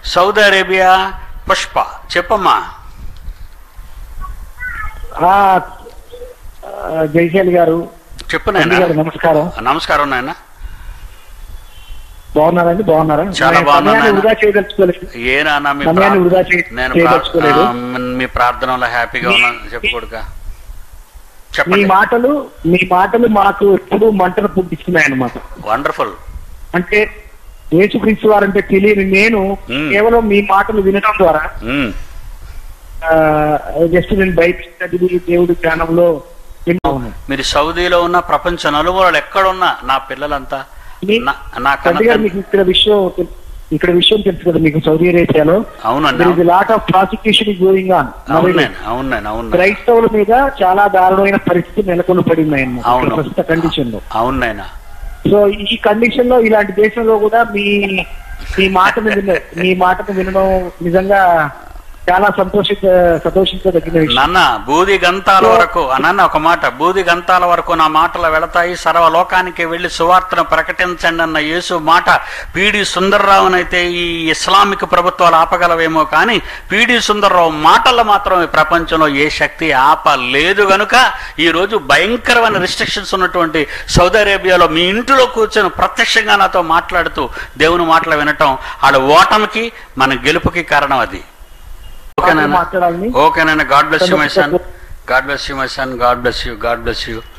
Saudi Arabia Pushpa, చెప్పమ్మా. జైశాలి గారు చెప్పు నాయన. నమస్కారం. నమస్కారం నాయన. బాగున్నారండి? బాగున్నారా? చాలా బాగున్నాను. వృధా చేయదలుచుకోలేదు. ఏనా నేను మీ ప్రార్థనలో హ్యాపీగా ఉన్నాను. చెప్పుకోడుక మీ మాటలు మాకు ఎప్పుడు మంటలు పుట్టిస్తున్నాయన్నమాట. వండర్ఫుల్. అంటే యేసుక్రీస్తు వారంటే తెలియని నేను కేవలం మీ మాటలు వినడం ద్వారా జస్ట్ నేను బయట చదివి దేవుడి జ్ఞానంలో విన్నాను. మీరు సౌదీలో ఉన్న ప్రపంచ నలుమూలలు ఎక్కడున్నా నా పిల్లలంతా మీకు ఇక్కడ విషయం తెలుసు కదా మీకు, సౌదీ అరేబియాలో lot of prosecution is going on. క్రైస్తవుల మీద చాలా దారుణమైన పరిస్థితి నెలకొని పడింది ప్రస్తుత కండిషన్ లో. అవునైనా. సో ఈ కండిషన్ లో ఇలాంటి దేశంలో కూడా మీ మాటను వినడం నిజంగా చాలా సంతోషించదగిన విషయం. నాన్న బూది గంతాల వరకు నాన్న ఒక మాట, బూది గంతాల వరకు నా మాటలు వెళతాయి, సర్వలోకానికి వెళ్లి సువార్తను ప్రకటించండి అన్న యేసు మాట పిడి సుందర్రావునైతే ఈ ఇస్లామిక్ ప్రభుత్వాలు ఆపగలవేమో కానీ పిడి సుందర్రావు మాటలు మాత్రం ఈ ప్రపంచంలో ఏ శక్తి ఆపలేదు. గనుక ఈ రోజు భయంకరమైన రిస్ట్రిక్షన్స్ ఉన్నటువంటి సౌదీ అరేబియాలో మీ ఇంటిలో కూర్చొని ప్రత్యక్షంగా నాతో మాట్లాడుతూ దేవుని మాటలు వినటం ఆడ ఓటమికి మన గెలుపుకి కారణం అది. ఓకేనా? ఓకేనా? God bless you my son. God bless you my son. God bless you. God bless you.